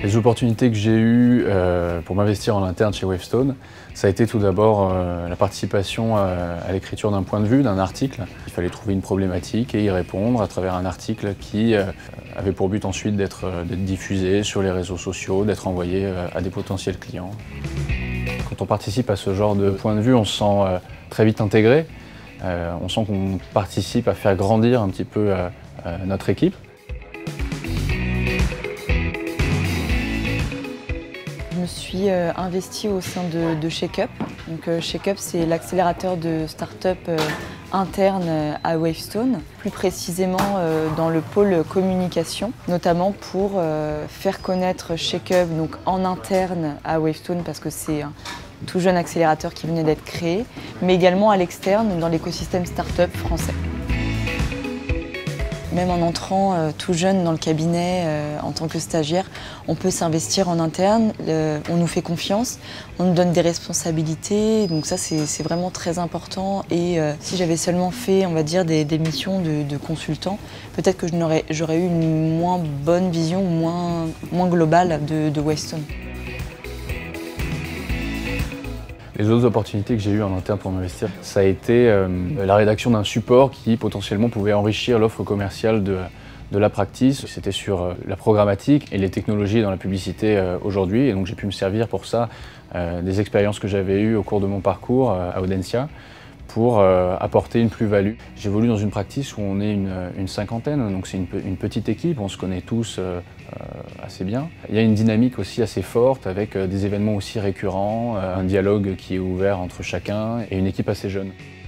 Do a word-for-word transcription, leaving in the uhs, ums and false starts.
Les opportunités que j'ai eues euh, pour m'investir en interne chez Wavestone, ça a été tout d'abord euh, la participation à, à l'écriture d'un point de vue, d'un article. Il fallait trouver une problématique et y répondre à travers un article qui euh, avait pour but ensuite d'être euh, diffusé sur les réseaux sociaux, d'être envoyé euh, à des potentiels clients. Quand on participe à ce genre de point de vue, on se sent euh, très vite intégré. Euh, on sent qu'on participe à faire grandir un petit peu euh, euh, notre équipe. Je me suis euh, investie au sein de, de ShakeUp. Donc, euh, ShakeUp, c'est l'accélérateur de start-up euh, interne euh, à Wavestone, plus précisément euh, dans le pôle communication, notamment pour euh, faire connaître ShakeUp donc, en interne à Wavestone, parce que c'est un tout jeune accélérateur qui venait d'être créé, mais également à l'externe dans l'écosystème start-up français. Même en entrant euh, tout jeune dans le cabinet euh, en tant que stagiaire, on peut s'investir en interne, le, on nous fait confiance, on nous donne des responsabilités, donc ça c'est vraiment très important. Et euh, si j'avais seulement fait, on va dire, des, des missions de, de consultant, peut-être que j'aurais eu une moins bonne vision, moins, moins globale de, de Wavestone. Les autres opportunités que j'ai eues en interne pour m'investir, ça a été euh, la rédaction d'un support qui potentiellement pouvait enrichir l'offre commerciale de, de la practice. C'était sur euh, la programmatique et les technologies dans la publicité euh, aujourd'hui. Et donc j'ai pu me servir pour ça euh, des expériences que j'avais eues au cours de mon parcours euh, à Audencia pour euh, apporter une plus-value. J'évolue dans une practice où on est une, une cinquantaine, donc c'est une, une petite équipe, on se connaît tous euh, euh, assez bien. Il y a une dynamique aussi assez forte avec euh, des événements aussi récurrents, euh, un dialogue qui est ouvert entre chacun et une équipe assez jeune.